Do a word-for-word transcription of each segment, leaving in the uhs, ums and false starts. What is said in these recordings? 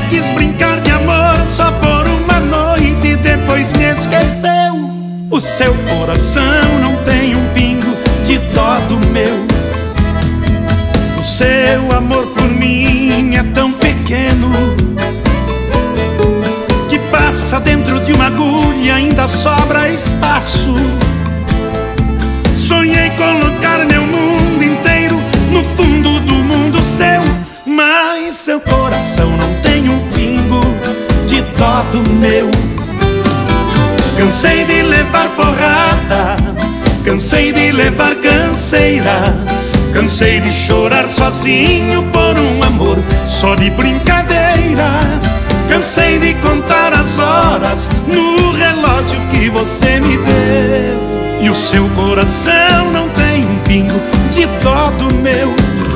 quis brincar de amor só por uma noite e depois me esqueceu. O seu coração não tem um pingo de dó do meu. O seu amor por mim é tão pequeno que passa dentro de uma agulha e ainda sobra espaço. Sonhei colocar meu mundo inteiro no fundo do mundo seu, mas seu coração não tem um pingo de dó do meu. Cansei de levar porrada, cansei de levar canseira, cansei de chorar sozinho por um amor só de brincadeira. Cansei de contar as horas no relógio que você me deu. E o seu coração não tem um pingo de dó do meu.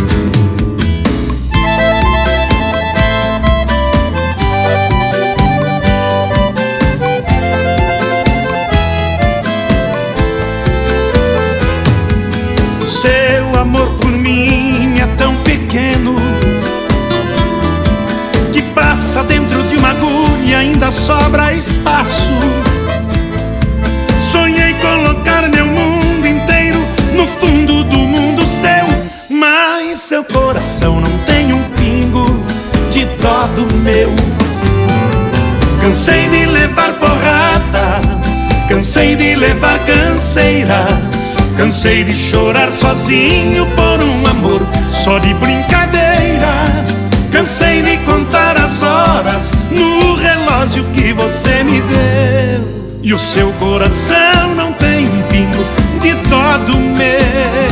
O seu amor por mim é tão pequeno que passa dentro de uma agulha e ainda sobra espaço. Sonhei colocar meu mundo inteiro no fundo do mundo seu, mas seu coração não tem um pingo de dó do meu. Cansei de levar porrada, cansei de levar canseira, cansei de chorar sozinho por um amor só de brincadeira. Cansei de contar as horas no relógio que você me deu. E o seu coração não tem um pingo de dó do meu.